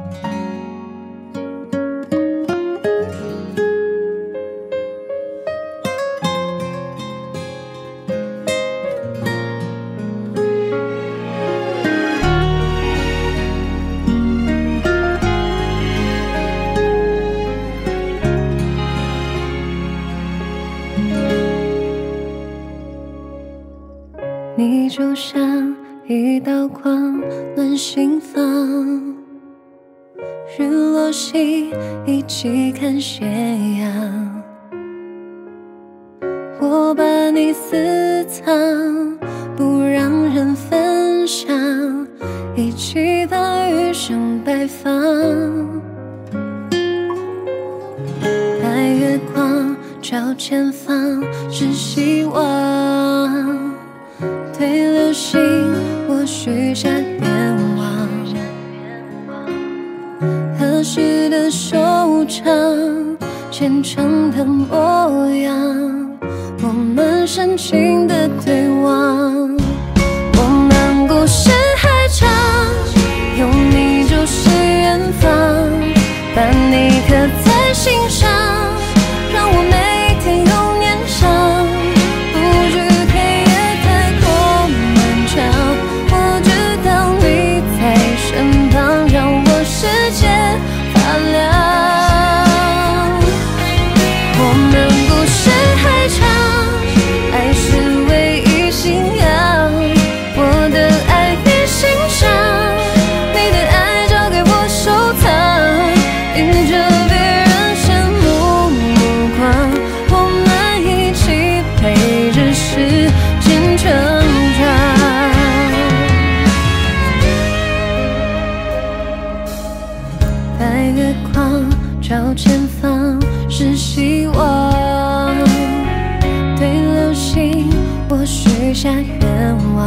你就像一道光，暖心房，日落西一起看斜阳。我把你私藏，不让人分享，一起把余生摆放。白月光照前方，是希望。对流星，我许下愿望，合适的收场，虔诚的模样，我们深情的对望。我们故事还长，有你就是远方，把你刻在心上，让我每天永念想。照前方是希望，对流星我许下愿望，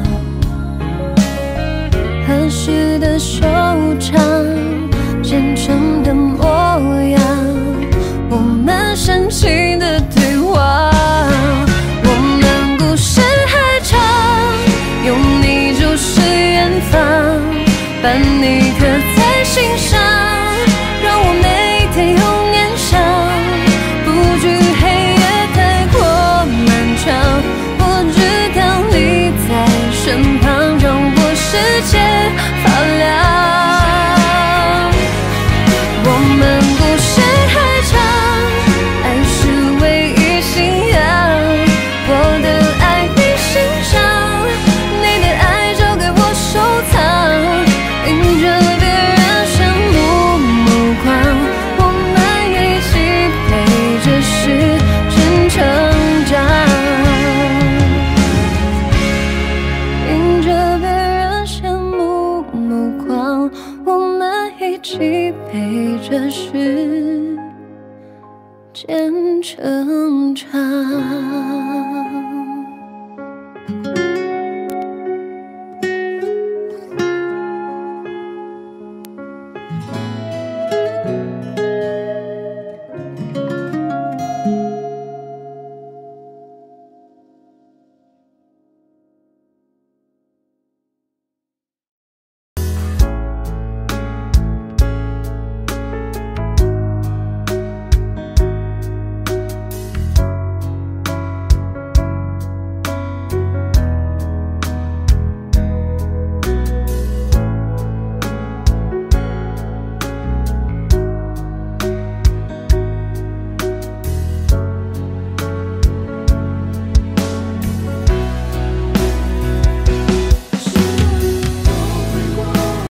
合适的收场，虔诚的模样，我们深情的对望。我们故事还长，有你就是远方，把你刻在心上，让我每天永念想，不惧黑夜太过漫长。我知道你在身旁，让我世界发亮。我们故事还长，爱是唯一信仰。我的爱你欣赏，你的爱交给我收藏，迎着别人羡慕目光。一起陪着时间成长。